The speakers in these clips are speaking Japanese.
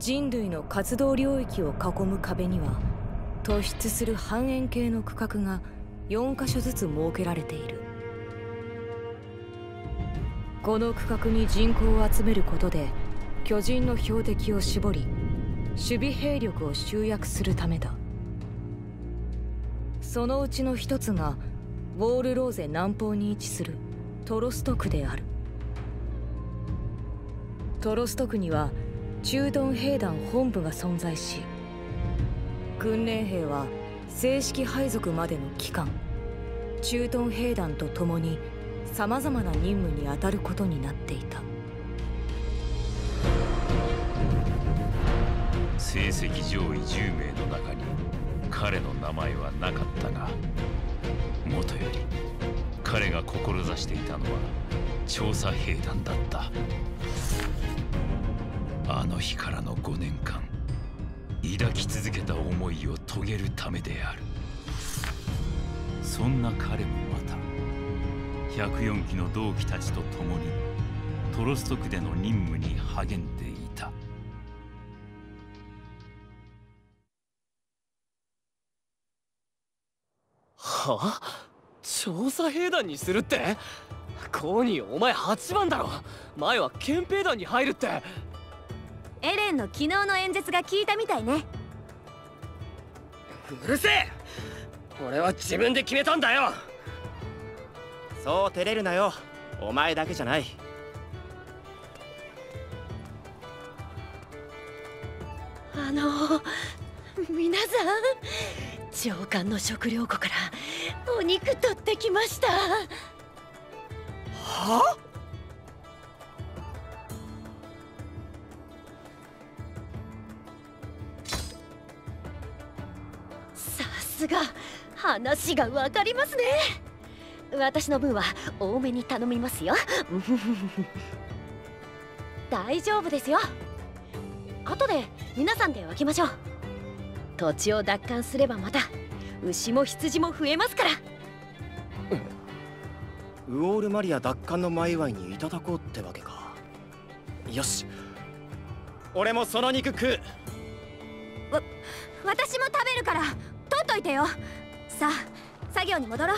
人類の活動領域を囲む壁には突出する半円形の区画が4カ所ずつ設けられている。この区画に人口を集めることで巨人の標的を絞り守備兵力を集約するためだ。そのうちの一つがウォールローゼ南方に位置するトロスト区である。トロスト区には駐屯兵団本部が存在し、訓練兵は正式配属までの期間駐屯兵団と共にさまざまな任務に当たることになっていた。 成績上位10名の中に彼の名前はなかったが、もとより彼が志していたのは調査兵団だった。あの日からの5年間抱き続けた思いを遂げるためである。そんな彼もまた104期の同期たちと共にトロスト区での任務に励んでいた。 はあ？調査兵団にするって？コーニー、お前8番だろ。前は憲兵団に入るって。 エレンの昨日の演説が効いたみたいね。 うるせえ！俺は自分で決めたんだよ。 そう照れるなよ。お前だけじゃない。 皆さん、長官の食料庫からお肉取ってきました。 は？ さすが話がわかりますね。私の分は多めに頼みますよ。大丈夫ですよ。後で皆さんで分けましょう。土地を奪還すればまた牛も羊も増えますから。 ウォールマリア奪還の前祝いにいただこうってわけか。よし、俺もその肉食う。 私も食べるから取っといてよ。さあ作業に戻ろ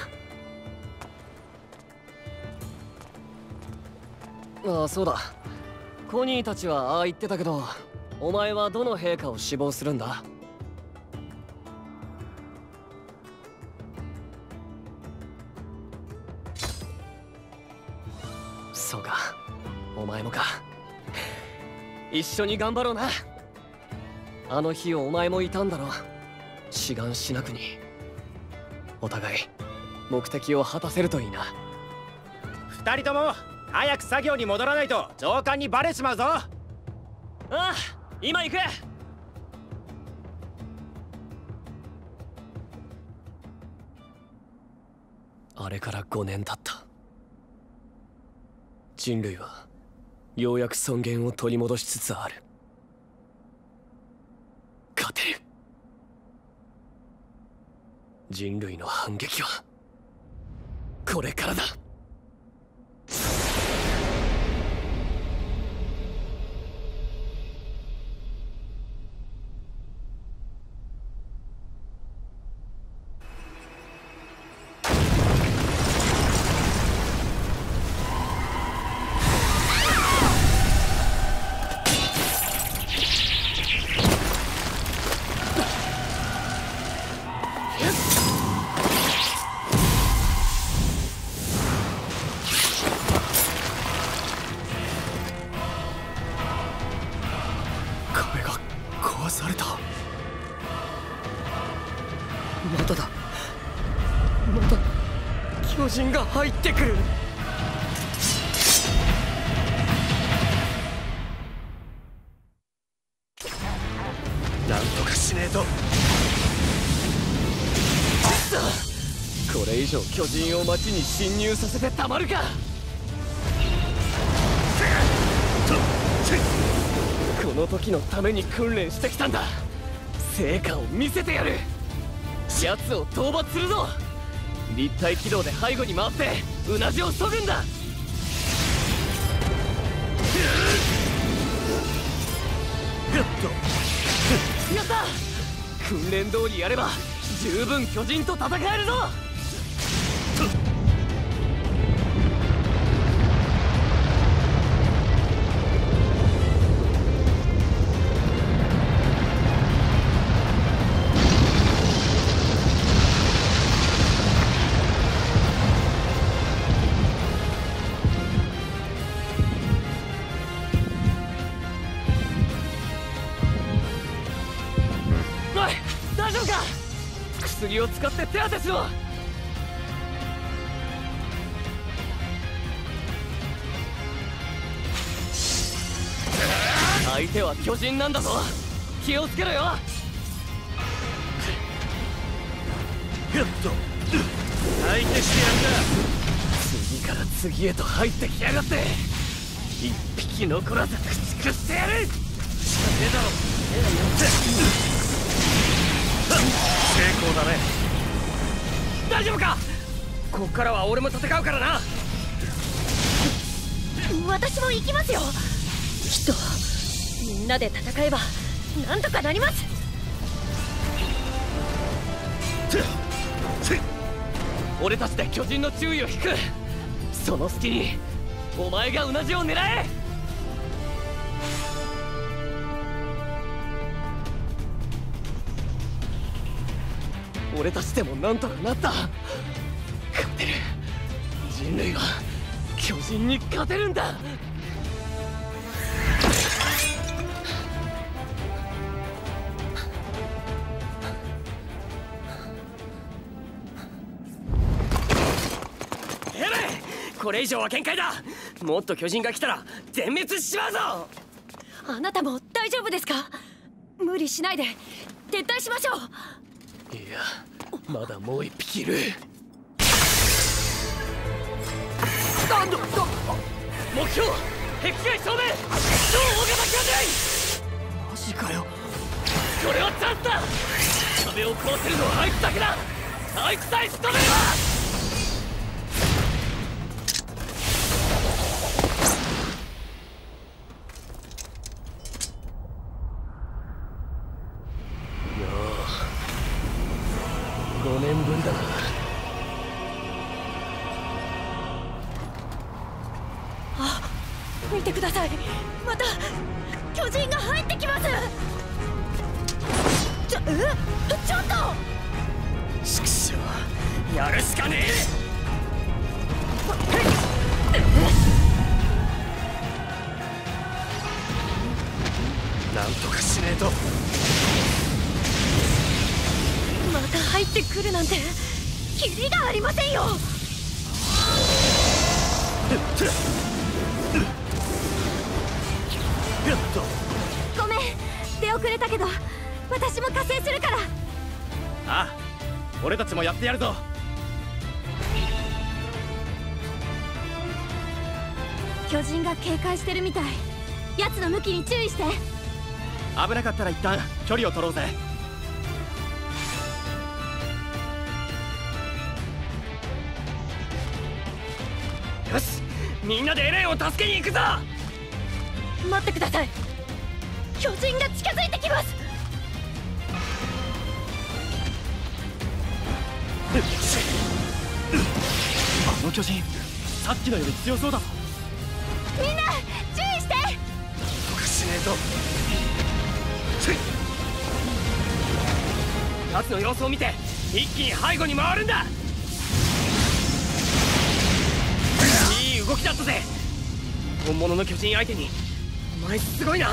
う。 ああ、そうだ。コニーたちはああ言ってたけど、お前はどの陛下を志望するんだ？そうか、お前もか。一緒に頑張ろうな。あの日お前もいたんだろ。志願しなくに。お互い目的を果たせるといいな。 二人とも早く作業に戻らないと上官にバレちまうぞ。 ああ、今行く。あれから5年経った。人類はようやく尊厳を取り戻しつつある。勝てる。人類の反撃はこれからだ。巨人が入ってくる。なんとかしねえと。これ以上巨人を町に侵入させてたまるか。この時のために訓練してきたんだ。成果を見せてやる。奴を討伐するぞ。立体軌道で背後に回ってうなじを削ぐんだ。 やった。訓練通りやれば十分巨人と戦えるぞ。大丈夫か。薬を使って手当てしろ。相手は巨人なんだぞ。気をつけろよ。 やっと相手してやるか。 次から次へと入ってきやがって、一匹残らず駆逐してやる。出たろ。成功だね。大丈夫か。こっからは俺も戦うからな。 私も行きますよ。きっとみんなで戦えばなんとかなります。 俺たちで巨人の注意を引く。その隙にお前がうなじを狙え。俺たちでもなんとかなった。勝てる。人類は巨人に勝てるんだ。これ以上は限界だ。もっと巨人が来たら全滅しまうぞ。 あなたも大丈夫ですか。無理しないで撤退しましょう。 いや、まだもう一匹いる。目標壁外正面、超大型巨人。マジかよ。これはチャンスだ。壁を壊せるのはあいつだけだ。あいつさえ仕留めれば。5年ぶりだな。 あ、見てください。また巨人が入ってきます。ちょっとちくしょう、やるしかねえ。なんとかしねえと。 また入ってくるなんてキリがありませんよ。ごめん、出遅れたけど私も加勢するから。 ああ、俺たちもやってやるぞ。 巨人が警戒してるみたい。奴の向きに注意して。 危なかったら一旦距離を取ろうぜ。 よし、みんなでエレンを助けに行くぞ。 待ってください。巨人が近づいてきます。 あの巨人、さっきのより強そうだぞ。 みんな注意して。 とかしねえと。奴の様子を見て一気に背後に回るんだ。いい動きだったぜ。本物の巨人相手にお前すごいな。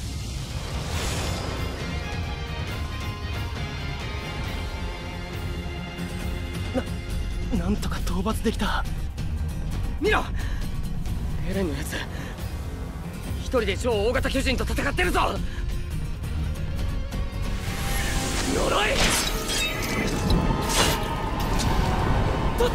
なんとか討伐できた。 見ろ、エレンのやつ一人で超大型巨人と戦ってるぞ。鎧取った。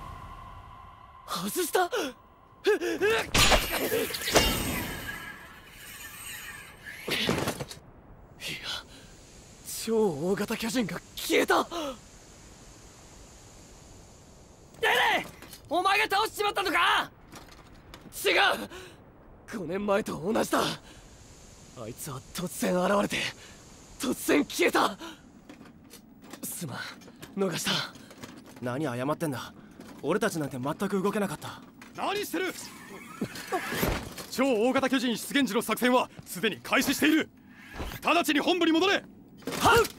外した。 超大型巨人が消えた。レレ、お前が倒しちまったのか？違う、5年前と同じだ。あいつは突然現れて突然消えた。すまん、逃した。 何謝ってんだ。俺たちなんて全く動けなかった。 何してる超大型巨人出現時の作戦はすでに開始している。直ちに本部に戻れ。 はっ。